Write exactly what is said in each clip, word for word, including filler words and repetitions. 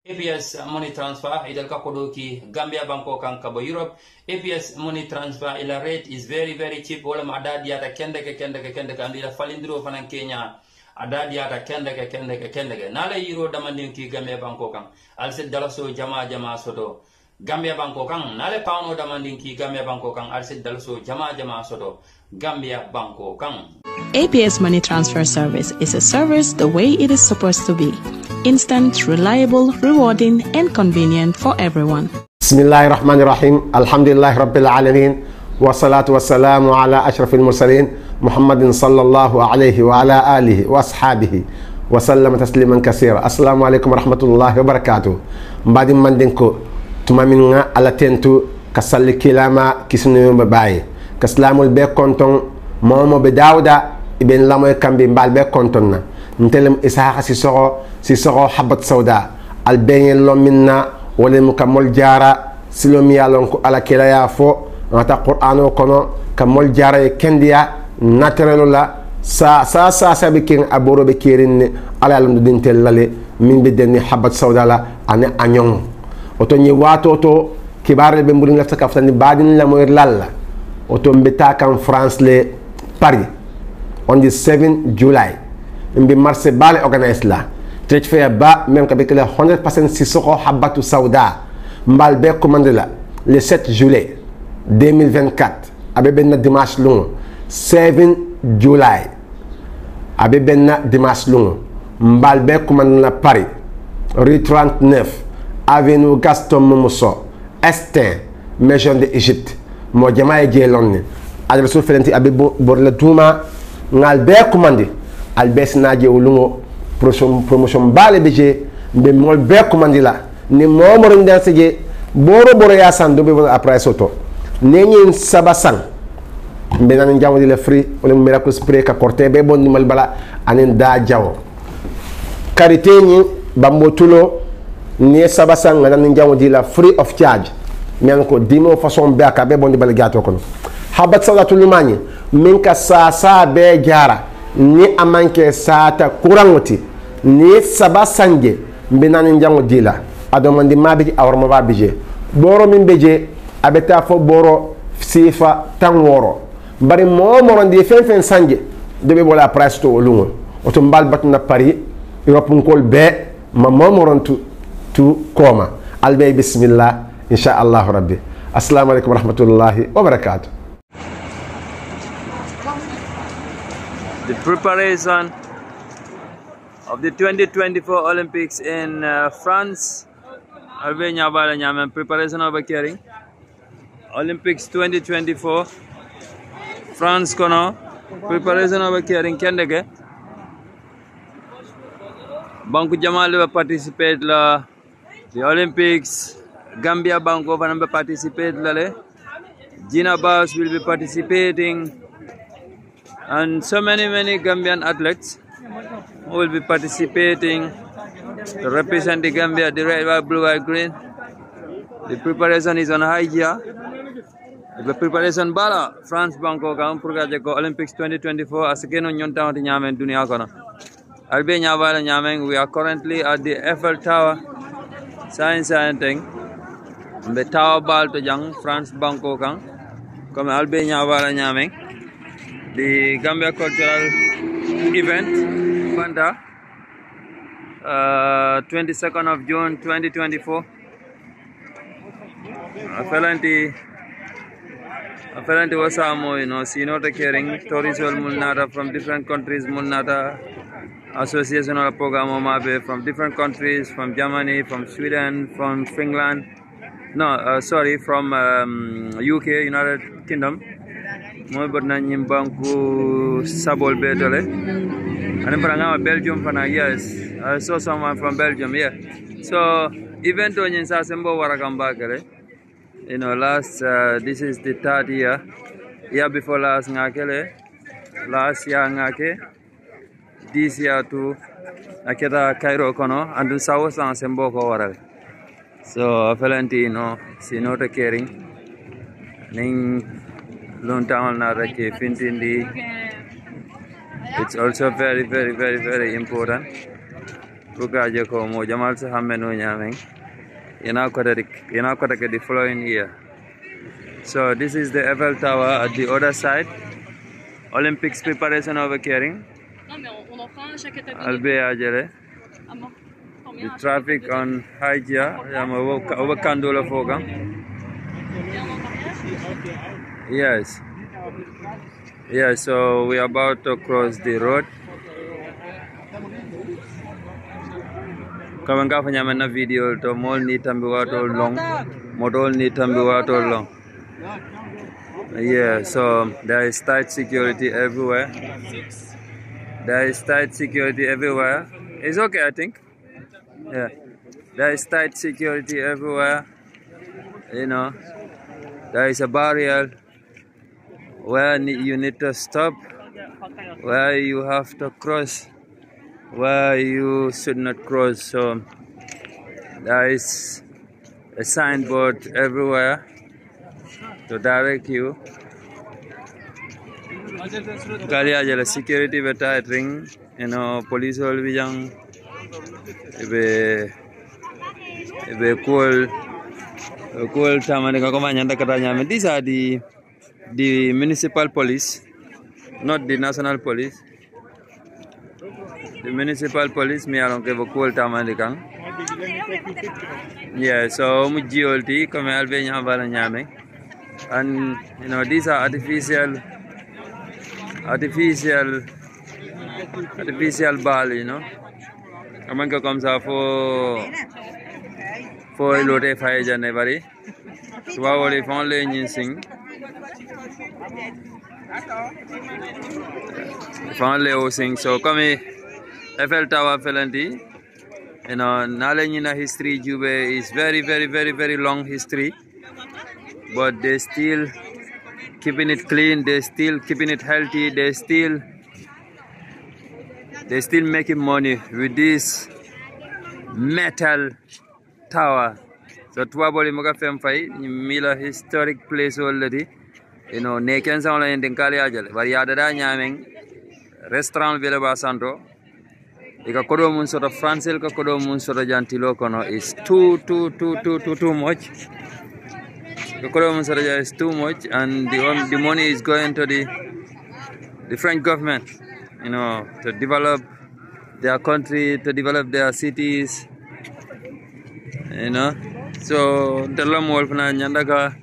A P S money transfer idal kakodoki Gambia banko kan kabo Europe. A P S money transfer ila rate is very very cheap. Wala madadi ata kende ke kende ke kende ke andila falindiro fanan Kenya. Adadi ata kende ke kende ke kende ke. Nale euro damandin ki Gambia banko kan. Alse dalaso jama jama soto. Gambia banko kan nale pauno damandin ki Gambia banko kan alse dalaso jama jama soto. Gambia banko kan. A P S Money Transfer Service is a service the way it is supposed to be. Instant, reliable, rewarding, and convenient for everyone. Bismillahirrahmanirrahim. Alhamdulillah Rabbil Alameen. Wa salatu wa salamu ala ashrafil mursalin. Muhammadin sallallahu alayhi wa ala alihi wa ashabihi. Wa sallama tasliman kasira. Assalamu alaikum wa rahmatullahi wa barakatuh. Mbadi mandinko. Tumaminga ala tentu. Kasalli kilama kisnu mbabaye. Kaslamul be konton. Momo be dawda. Ibn lamoy kambi mbal be konton na. Ntelem isaha sisoro sisoro habat sauda albenye lomina wala mukamol jara silomi yalon ko ala kila ya fo ngata qur'ano kono kamol jara e kendiya naturel la sa sa sa sabikin aboro be kirin ala lam dintel lale min be denni habat sauda la ane anyon oto ni wato to kibare be mburin la sakaftani badin la moy lalla oto mbeta kan France le Paris on the seventh July mbi marché bale organise la trej fe ba même ka bekele one hundred percent sisoko habatu sauda mbal be commande la le sept juillet deux mille vingt-quatre abe benna dimanche lungo seven July abe benna dimanche lungo mbal be commande la Paris rue trente-neuf avenue Gaston Momoso Estin maison de Égypte mo jamaay jelonni adresu felenti abe bor la duma ngal be commande albes naje ulungo promotion promotion bale beje be mol be commandila ni momoro ndanseje boro boro ya san dobe après soto nenyin sabasan be nan jamodi le free wala miracle spray ka porter be bon nimal bala anen da jawo karité ni bambo tulo ni sabasan nan jamodi la free of charge men ko dimo façon be ka be bon di bal gato kono habat sawatu limani min ka sa sa be jara ni amanke sata kurangoti ni saba sanje mbinani njango dila adomandi mabiji awrama babije boro min beje abeta fo boro sifa tanworo bari momoro ndi fen fen sanje debe bola price to lungo oto mbal batna Paris Europe ngol be ma momoro tu tu koma albe bismillah insha Allah rabbi. Assalamu alaikum warahmatullahi wabarakatuh. The preparation of the twenty twenty-four Olympics in uh, France. Albania bala nyamen preparation of a caring Olympics twenty twenty-four France kono preparation of a caring kendege Banku Jamal will participate la the Olympics. Gambia Banko will participate la Gina Bass will be participating. And so many, many Gambian athletes will be participating to represent the Gambia, the red, white, blue, white, green. The preparation is on high here. The preparation bala France Banko kam purga ko Olympics twenty twenty-four asekeno nyonta wati nyamen dunia kono. Albe nyabala nyamen we are currently at the Eiffel Tower. Science and thing. The Tower bal to jang France Banko kam. Comme albe nyabala nyamen. The Gambia Cultural Event, Fanta, uh, twenty-second of June twenty twenty-four. Apparently, apparently was amo, you know, see not caring stories or mulnata from different countries, mulnata association or program mabe from different countries, from Germany, from Sweden, from Finland, no, uh, sorry, from um, U K, United Kingdom. Moi badna nyimbanku sabol betole and paranga Belgium fana yes I saw someone from Belgium yeah so event on in Sasembo warakamba kare you know last uh, this is the third year year before last ngakele last year ngake this year too akeda Cairo kono and South Sasembo ko waral so Valentino si not caring ning Long town it's also very very very very important Rugaje ko mo Jamal sa hameno nyameng. Ina ko the ina ko the following year. So this is the Eiffel Tower at the other side. Olympics preparation over carrying. Albe ajere. The traffic on Hajia, over Kandola Fogam. Yes. Yeah, so we are about to cross the road. Come and go for a video to more neat and be water long. Model neat and be water long. Yeah, so there is tight security everywhere. There is tight security everywhere. It's okay, I think. Yeah, there is tight security everywhere. You know, there is a barrier where you need to stop, where you have to cross, where you should not cross. So there is a signboard everywhere to direct you. Kali aja la security beta ring, you know, police will be young. Be be cool, cool. Tamane kako manyanda katanya. These are the the municipal police, not the national police. The municipal police me along ke cool tamane kang. Yeah, so muji olti kame albe nyambala nyame. And you know, these are artificial artificial artificial ball, you know. Aman ka kamsa for for lote fire jane bari. Tuwa wale fon le nyin sing. Fon le o sing. So kami Eiffel Tower felandi. You know, nale nyina history Jube is very very very very long history. But they still keeping it clean, they still keeping it healthy, they still they still making money with this metal tower. So Tuaboli Moga Femfai, Mila historic place already. You know, Naken Sound in Kali Ajal, Variada Nyaming, restaurant Villa Basanto. Ika kodo mun sort of Francel ka kodo mun sort of Jantilo kono is too too too too too too much. The kodo mun sort of is too much, and the the money is going to the the French government, you know, to develop their country, to develop their cities, you know. So the lam wolf na nyandaka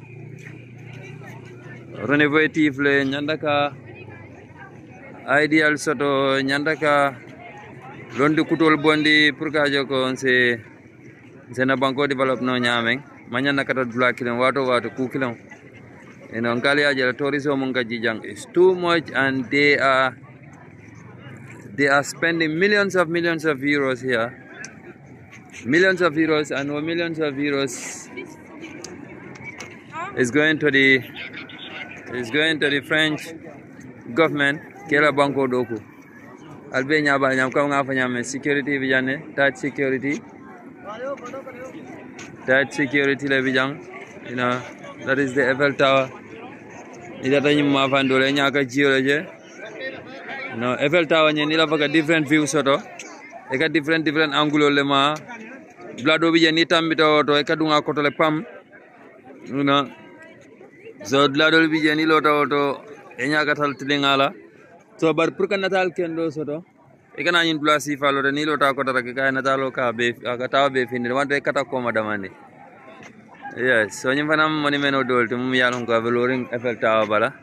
renovative le nyandaka ideal soto nyandaka londi kutol bondi pour ka joko se se na banko develop no nyameng manyana kata dula kilon wato wato ku kilon you know ngali ajala tourism mun ga jijang is too much, and they are they are spending millions of millions of euros here, millions of euros, and millions of euros is going to the is going to the French government kela banko doku albe nyaba nyam ko nga fa nyame security bijane tight security tight security le bijang, you know. That is the Eiffel Tower. Ida tani ma fa ndole nyaka jioloje, you know. Eiffel Tower ni la faga different view soto e ka different different angle le ma blado bijani tambito to e ka dunga ko to le pam, you know. So blado bijani lo to to e nyaka tal tilingala. So bar pour natal kendo soto e kana yin place ifalo de ni lota ko tara ka natalo ka be ka taw be fini wante kata ko madamani. Yes, so nyim fanam moni meno dol tum yalon ko valoring Eiffel Tower bala.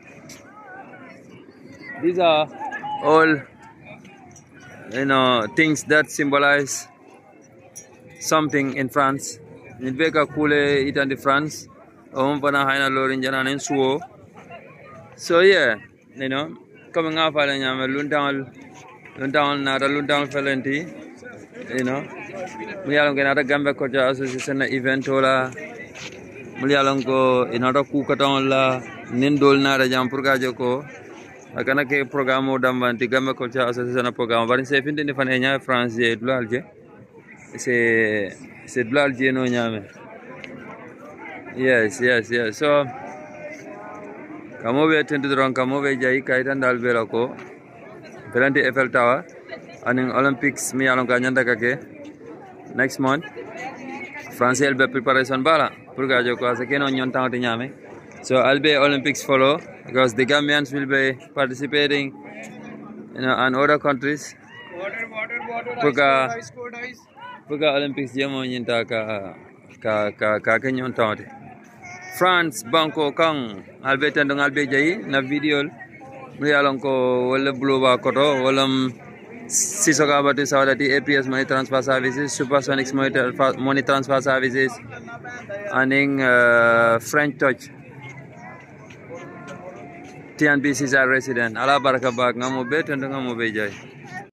These are all, you know, things that symbolize something in France. Ni beka kule itan di France o mpana haina lorin jana nen suo. So yeah, you know, coming up ala nyama lundangal lundangal nada lundangal felenti, you know. Muyalong ke nada Gambia Culture Association na event ola muyalong ko inada ku katong la nindol nada jam purga joko akana ke programo dambanti Gambia Culture Association na programo barin se finde ni fan enya France je dlalje se se dlalje no nyame. Yes, yes, yes. So Kamobe attended wrong Kamobe Jai Kaitan Dalberako, Pelante Eiffel Tower, and in Olympics, me along Kanyanda Kake, next month. France will be preparation bala. Purga jo ko ase keno nyon tawti nyame. So I'll be Olympics follow because the Gambians will be participating, you know, and other countries. Water, water, water. Purga, Ice cold ice. Purga Olympics jemo nyinta ka ka ka ka kenyon tawti. France banko kang I'll be tendong I'll be jayi na video. Mri along ko wala blowa koto wala Sisoka Batu Sawadati A P S Money Transfer Services, Supersonics Money Transfer Services, and uh, French Touch. T N B C is our resident. Ala Barakabak, Ngamu Bet and Ngamu Bejai.